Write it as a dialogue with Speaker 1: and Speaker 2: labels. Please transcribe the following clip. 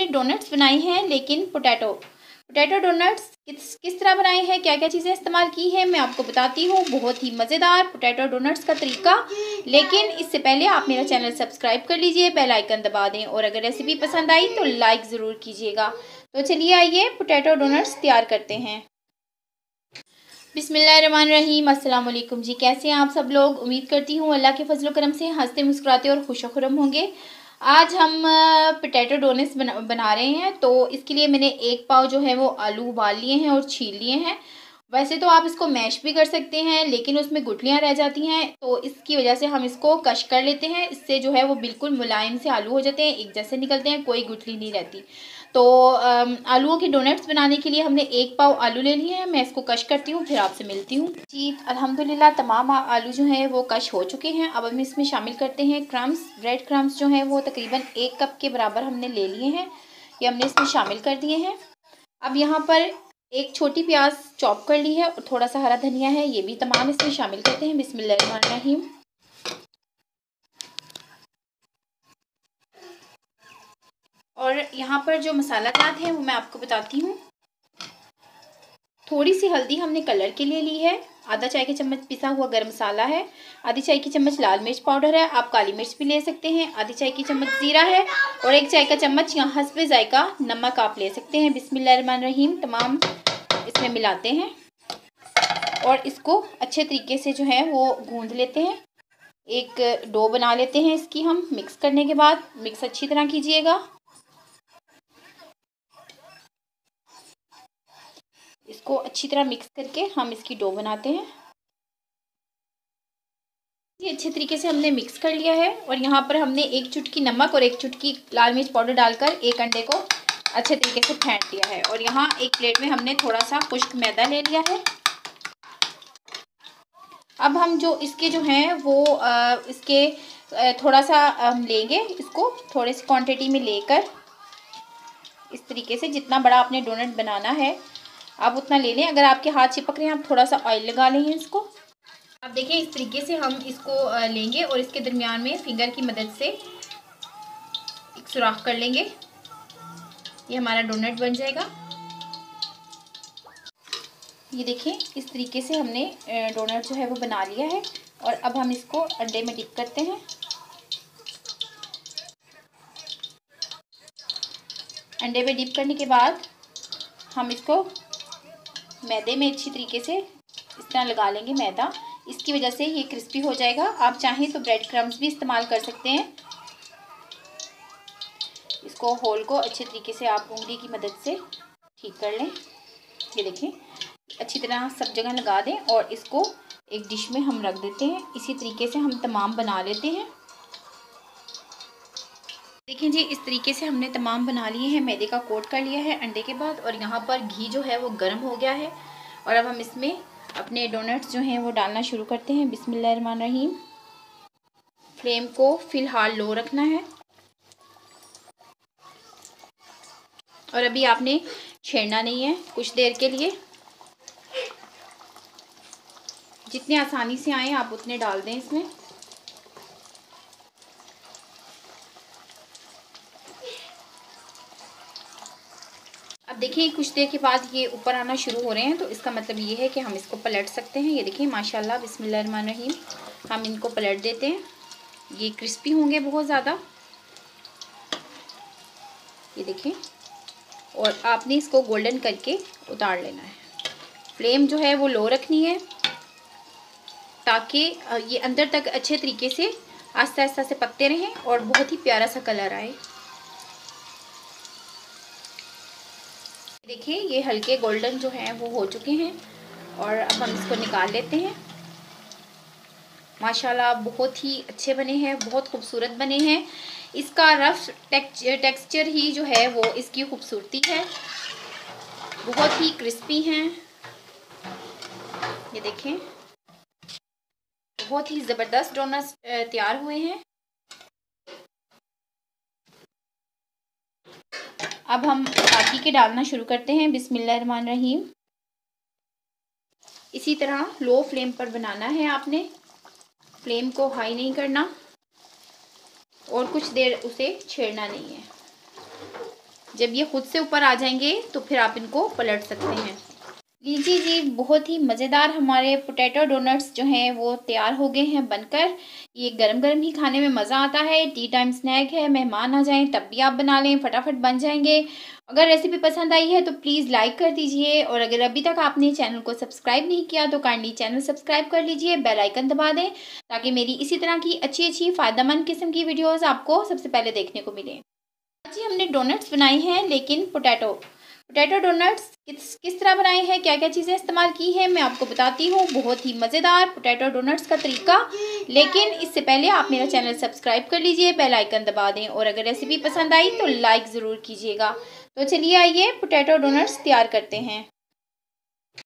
Speaker 1: Donuts बनाए हैं, लेकिन पोटैटो डोनट्स किस तरह बनाए हैं, क्या क्या चीज़ें इस्तेमाल की हैं, मैं आपको बताती हूँ। बहुत ही मज़ेदार पोटैटो डोनट्स का तरीका। लेकिन इससे पहले आप मेरा चैनल सब्सक्राइब कर लीजिए, बेल आइकन दबा दें, और अगर रेसिपी पसंद आई तो लाइक ज़रूर कीजिएगा। तो चलिए आइए पोटैटो डोनट्स तैयार करते हैं। बिस्मिल्लाहिर्रहमानिर्रहीम। अस्सलाम वालेकुम जी, कैसे हैं आप सब लोग। उम्मीद करती हूँ अल्लाह के फजल करम से हंसते मुस्कुराते और खुश खुरम होंगे। आज हम पोटैटो डोनट्स बना रहे हैं। तो इसके लिए मैंने 1 पाव जो है वो आलू उबाल लिए हैं और छील लिए हैं। वैसे तो आप इसको मैश भी कर सकते हैं, लेकिन उसमें गुठलियाँ रह जाती हैं, तो इसकी वजह से हम इसको कश कर लेते हैं। इससे जो है वो बिल्कुल मुलायम से आलू हो जाते हैं, एक जैसे निकलते हैं, कोई गुठली नहीं रहती। तो आलूओं के डोनट्स बनाने के लिए हमने 1 पाव आलू ले लिए हैं। मैं इसको कश करती हूँ, फिर आपसे मिलती हूँ जी। अल्हम्दुलिल्लाह तमाम आलू जो हैं वो कश हो चुके हैं। अब हम इसमें शामिल करते हैं क्रम्स। ब्रेड क्रम्स जो हैं वो तकरीबन 1 कप के बराबर हमने ले लिए हैं, ये हमने इसमें शामिल कर दिए हैं। अब यहाँ पर एक छोटी प्याज चॉप कर ली है और थोड़ा सा हरा धनिया है, ये भी तमाम इसमें शामिल करते हैं। बिस्मिल्लाहिर्रहमानिर्रहीम। और यहाँ पर जो मसाला जात है वो मैं आपको बताती हूँ। थोड़ी सी हल्दी हमने कलर के लिए ली है, आधा चाय के चम्मच पिसा हुआ गरम मसाला है, आधी चाय की चम्मच लाल मिर्च पाउडर है, आप काली मिर्च भी ले सकते हैं, आधी चाय की चम्मच जीरा है, और 1 चाय का चम्मच यहाँ हस्बे जायका नमक आप ले सकते हैं। बिस्मिल्लाहिर्रहमानिर्रहीम। तमाम इसमें मिलाते हैं और इसको अच्छे तरीके से जो है वो गूंद लेते हैं। एक डो बना लेते हैं इसकी हम। मिक्स करने के बाद मिक्स अच्छी तरह कीजिएगा। इसको अच्छी तरह मिक्स करके हम इसकी डो बनाते हैं। ये अच्छे तरीके से हमने मिक्स कर लिया है, और यहाँ पर हमने 1 चुटकी नमक और 1 चुटकी लाल मिर्च पाउडर डालकर 1 अंडे को अच्छे तरीके से फेंट लिया है। और यहाँ एक प्लेट में हमने थोड़ा सा खुश्क मैदा ले लिया है। अब हम जो इसके जो हैं वो इसके थोड़ा सा हम लेंगे, इसको थोड़ी सी क्वांटिटी में लेकर इस तरीके से, जितना बड़ा आपने डोनट बनाना है आप उतना ले लें। अगर आपके हाथ चिपक रहे हैं आप थोड़ा सा ऑयल लगा लेंगे इसको। अब देखिए इस तरीके से हम इसको लेंगे और इसके दरमियान में फिंगर की मदद से एक सुराख कर लेंगे, ये हमारा डोनट बन जाएगा। ये देखिए इस तरीके से हमने डोनट जो है वो बना लिया है। और अब हम इसको अंडे में डिप करते हैं। अंडे में डिप करने के बाद हम इसको मैदे में अच्छी तरीके से इस तरह लगा लेंगे मैदा, इसकी वजह से ये क्रिस्पी हो जाएगा। आप चाहें तो ब्रेड क्रम्स भी इस्तेमाल कर सकते हैं। इसको होल को अच्छे तरीके से आप उंगली की मदद से ठीक कर लें। ये देखें अच्छी तरह सब जगह लगा दें और इसको एक डिश में हम रख देते हैं। इसी तरीके से हम तमाम बना लेते हैं। देखें जी इस तरीके से हमने तमाम बना लिए हैं, मैदे का कोट कर लिया है अंडे के बाद, और यहाँ पर घी जो है वो गर्म हो गया है। और अब हम इसमें अपने डोनट्स जो हैं वो डालना शुरू करते हैं। बिस्मिल्लाहिर्रहमानिर्रहीम। फ्लेम को फ़िलहाल लो रखना है, और अभी आपने छेड़ना नहीं है कुछ देर के लिए। जितने आसानी से आए आप उतने डाल दें इसमें। अब देखिए कुछ देर के बाद ये ऊपर आना शुरू हो रहे हैं, तो इसका मतलब ये है कि हम इसको पलट सकते हैं। ये देखिए माशाल्लाह बिस्मिल्लाहिर्रहमानिर्रहीम। हम इनको पलट देते हैं, ये क्रिस्पी होंगे बहुत ज़्यादा। ये देखें, और आपने इसको गोल्डन करके उतार लेना है। फ्लेम जो है वो लो रखनी है ताकि ये अंदर तक अच्छे तरीके से आस्ता आस्ता से पकते रहें और बहुत ही प्यारा सा कलर आए। देखिए ये हल्के गोल्डन जो हैं वो हो चुके हैं, और अब हम इसको निकाल लेते हैं। माशाल्लाह बहुत ही अच्छे बने हैं, बहुत खूबसूरत बने हैं। इसका रफ टेक्सचर ही जो है वो इसकी खूबसूरती है। बहुत ही क्रिस्पी हैं, ये देखें बहुत ही ज़बरदस्त डोनट्स तैयार हुए हैं। अब हम बाकी के डालना शुरू करते हैं। बिस्मिल्लाहिर्रहमानिर्रहीम। इसी तरह लो फ्लेम पर बनाना है आपने, फ्लेम को हाई नहीं करना और कुछ देर उसे छेड़ना नहीं है। जब ये खुद से ऊपर आ जाएंगे तो फिर आप इनको पलट सकते हैं। लीजिए जी, बहुत ही मज़ेदार हमारे पोटैटो डोनट्स जो हैं वो तैयार हो गए हैं बनकर। ये गरम गरम ही खाने में मज़ा आता है, टी टाइम स्नैक है, मेहमान आ जाएं तब भी आप बना लें, फटाफट बन जाएंगे। अगर रेसिपी पसंद आई है तो प्लीज़ लाइक कर दीजिए, और अगर अभी तक आपने चैनल को सब्सक्राइब नहीं किया तो काइंडली चैनल सब्सक्राइब कर लीजिए, बेल आइकन दबा दें ताकि मेरी इसी तरह की अच्छी अच्छी फ़ायदेमंद किस्म की वीडियोज़ आपको सबसे पहले देखने को मिले। जी, हमने डोनट्स बनाए हैं, लेकिन पोटैटो डोनट्स किस तरह बनाए हैं, क्या क्या चीज़ें इस्तेमाल की हैं, मैं आपको बताती हूँ। बहुत ही मज़ेदार पोटैटो डोनट्स का तरीका। लेकिन इससे पहले आप मेरा चैनल सब्सक्राइब कर लीजिए, बेल आइकन दबा दें, और अगर रेसिपी पसंद आई तो लाइक ज़रूर कीजिएगा। तो चलिए आइए पोटैटो डोनट्स तैयार करते हैं।